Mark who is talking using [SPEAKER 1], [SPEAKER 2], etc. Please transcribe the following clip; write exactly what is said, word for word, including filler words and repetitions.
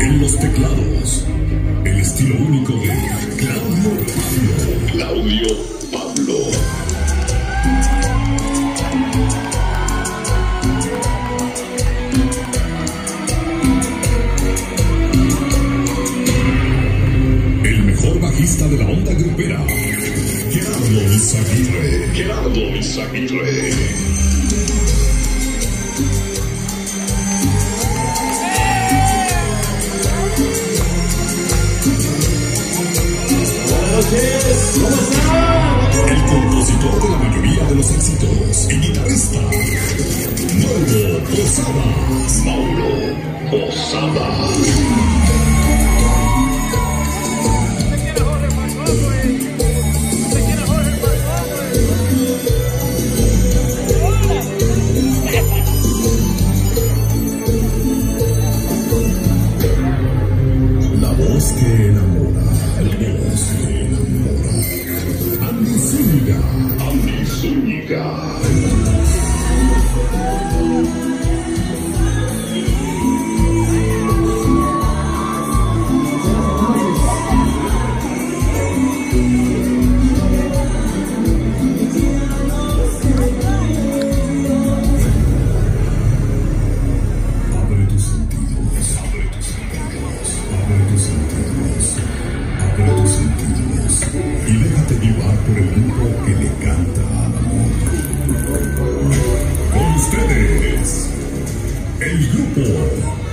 [SPEAKER 1] En los teclados, el estilo único de Claudio Pablo. Claudio Pablo. El mejor bajista de la onda grupera, Gerardo Izaguirre. Gerardo Izaguirre.
[SPEAKER 2] ¿Cómo está?
[SPEAKER 1] El compositor de la mayoría de los éxitos y guitarrista, Mauro Posadas. Mauro Posadas. La voz que enamora, la voz que enamora. Andy Zúñiga. Andy Zúñiga. Abre tus sentidos, abre tus sentidos, abre tus sentidos, abre tus sentidos y déjate llevar por el grupo que le canta al amor. Con ustedes, el grupo